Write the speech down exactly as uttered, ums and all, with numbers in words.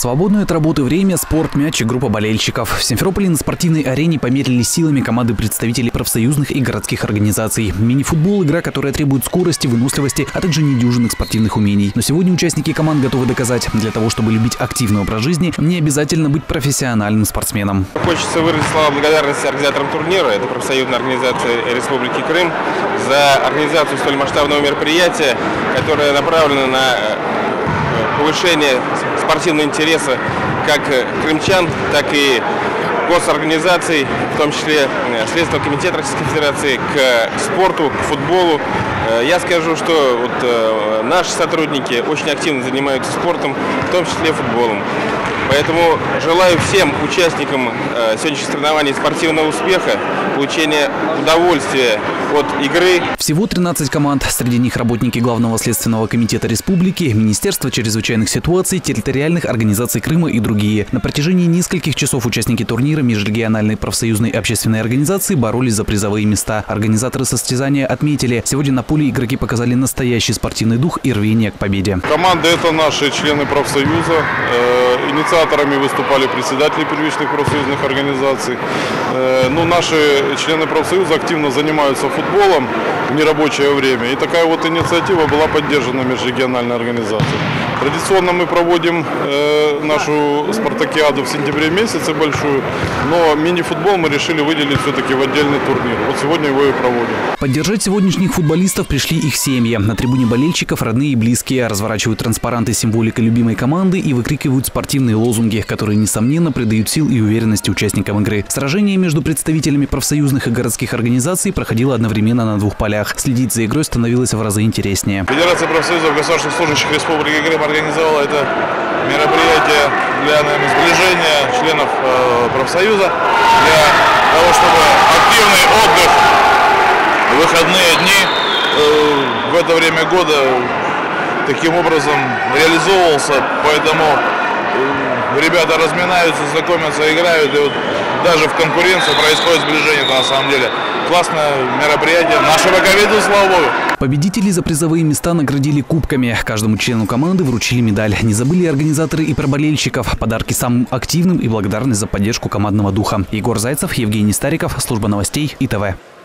свободное от работы время, спорт, мяч и группа болельщиков. В Симферополе на спортивной арене померились силами команды представителей профсоюзных и городских организаций. Мини-футбол – игра, которая требует скорости, выносливости, а также недюжинных спортивных умений. Но сегодня участники команд готовы доказать, для того, чтобы любить активный образ жизни, не обязательно быть профессиональным спортсменом. Хочется выразить слова благодарности организаторам турнира, это профсоюзная организация Республики Крым, за организацию столь масштабного мероприятия, которое направлено на повышение спортивного интереса как крымчан, так и госорганизаций, в том числе Следственного комитета Российской Федерации, к спорту, к футболу. Я скажу, что вот наши сотрудники очень активно занимаются спортом, в том числе футболом. Поэтому желаю всем участникам сегодняшних соревнований спортивного успеха, получения удовольствия от игры. Всего тринадцать команд. Среди них работники Главного следственного комитета республики, Министерства чрезвычайных ситуаций, территориальных организаций Крыма и другие. На протяжении нескольких часов участники турнира межрегиональной профсоюзной общественной организации боролись за призовые места. Организаторы состязания отметили, сегодня на поле игроки показали настоящий спортивный дух и рвение к победе. Команда – это наши члены профсоюза. Инициаторами выступали председатели первичных профсоюзных организаций. Ну, наши члены профсоюза активно занимаются футболом в нерабочее время. И такая вот инициатива была поддержана межрегиональной организацией. Традиционно мы проводим э, нашу спартакиаду в сентябре месяце большую, но мини-футбол мы решили выделить все-таки в отдельный турнир. Вот сегодня его и проводим. Поддержать сегодняшних футболистов пришли их семьи. На трибуне болельщиков родные и близкие разворачивают транспаранты с символикой любимой команды и выкрикивают спортивные лозунги, которые, несомненно, придают сил и уверенности участникам игры. Сражение между представителями профсоюзных и городских организаций проходило одновременно на двух полях. Следить за игрой становилось в разы интереснее. Федерация профсоюзов государственных служащих Республики Крым организовала это мероприятие для, наверное, сближения членов э, профсоюза, для того, чтобы активный отдых, выходные дни э, в это время года таким образом реализовывался, поэтому э, ребята разминаются, знакомятся, играют, и вот даже в конкуренции происходит сближение, на самом деле. Классное мероприятие. Наши боковеды, слава богу. Победителей за призовые места наградили кубками. Каждому члену команды вручили медаль. Не забыли организаторы и про болельщиков. Подарки самым активным и благодарны за поддержку командного духа. Егор Зайцев, Евгений Стариков, служба новостей И Т В.